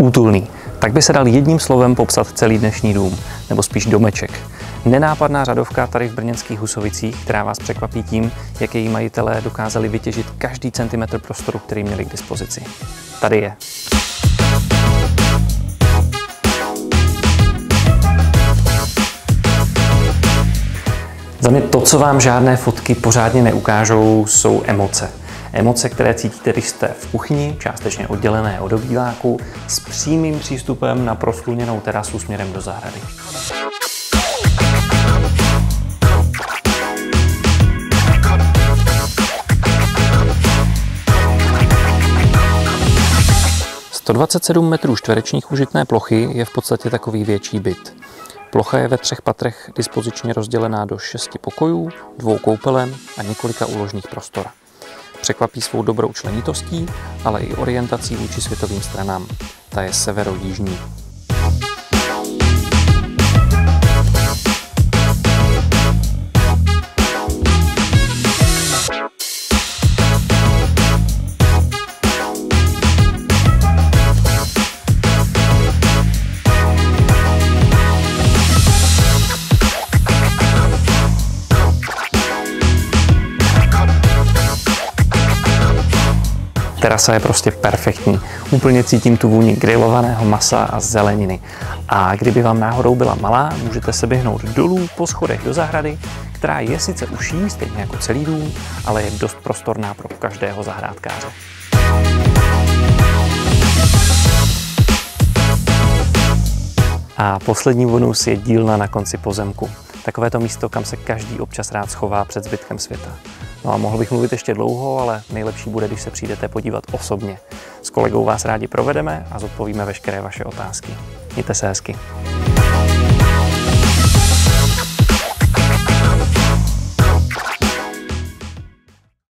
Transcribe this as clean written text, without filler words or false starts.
Útulný. Tak by se dal jedním slovem popsat celý dnešní dům, nebo spíš domeček. Nenápadná řadovka tady v brněnských Husovicích, která vás překvapí tím, jak její majitelé dokázali vytěžit každý centimetr prostoru, který měli k dispozici. Tady je. Za mě to, co vám žádné fotky pořádně neukážou, jsou emoce. Emoce, které cítíte, když jste v kuchyni, částečně oddělené od obýváku, s přímým přístupem na prosluněnou terasu směrem do zahrady. To 27 metrů čtverečních užitné plochy je v podstatě takový větší byt. Plocha je ve 3 patrech dispozičně rozdělená do 6 pokojů, 2 koupelen a několika úložných prostor. Překvapí svou dobrou členitostí, ale i orientací vůči světovým stranám. Ta je severo-jižní. Terasa je prostě perfektní. Úplně cítím tu vůni grilovaného masa a zeleniny. A kdyby vám náhodou byla malá, můžete se běhnout dolů po schodech do zahrady, která je sice uší, stejně jako celý dům, ale je dost prostorná pro každého zahrádkáře. A poslední bonus je dílna na konci pozemku. Takovéto místo, kam se každý občas rád schová před zbytkem světa. No a mohl bych mluvit ještě dlouho, ale nejlepší bude, když se přijdete podívat osobně. S kolegou vás rádi provedeme a zodpovíme veškeré vaše otázky. Mějte se hezky.